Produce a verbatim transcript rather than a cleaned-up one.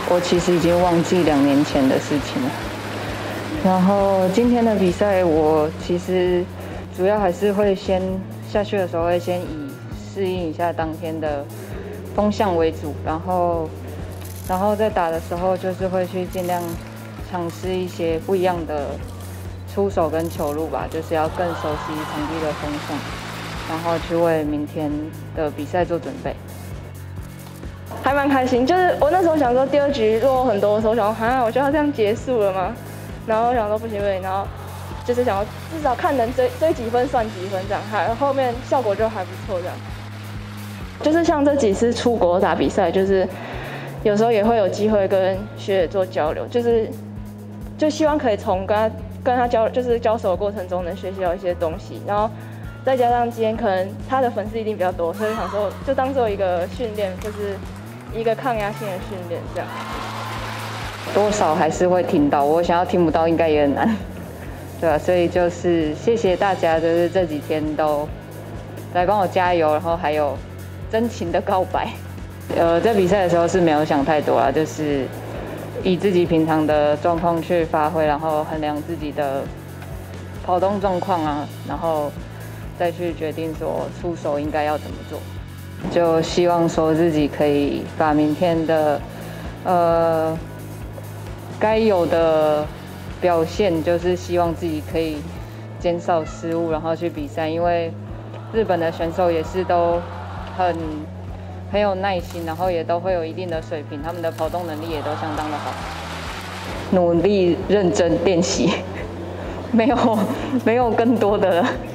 我其实已经忘记两年前的事情了。然后今天的比赛，我其实主要还是会先下去的时候会先以适应一下当天的风向为主，然后然后在打的时候就是会去尽量尝试一些不一样的出手跟球路吧，就是要更熟悉场地的风向，然后去为明天的比赛做准备。 还蛮开心，就是我那时候想说第二局落后很多的时候，想说啊，我就要这样结束了吗？然后想说不行不行，然后就是想要至少看能追追几分算几分这样，还后面效果就还不错这样。就是像这几次出国打比赛，就是有时候也会有机会跟学姐做交流，就是就希望可以从跟他跟他交就是交手的过程中能学习到一些东西，然后再加上今天可能他的粉丝一定比较多，所以想说就当做一个训练，就是一个抗压性的训练这样。 多少还是会听到，我想要听不到应该也很难，对吧、啊？所以就是谢谢大家，就是这几天都来帮我加油，然后还有真情的告白。呃，在比赛的时候是没有想太多啦，就是以自己平常的状况去发挥，然后衡量自己的跑动状况啊，然后再去决定说出手应该要怎么做。就希望说自己可以把明天的呃。该有的表现就是希望自己可以减少失误，然后去比赛。因为日本的选手也是都很很有耐心，然后也都会有一定的水平，他们的跑动能力也都相当的好。努力认真练习，没有没有更多的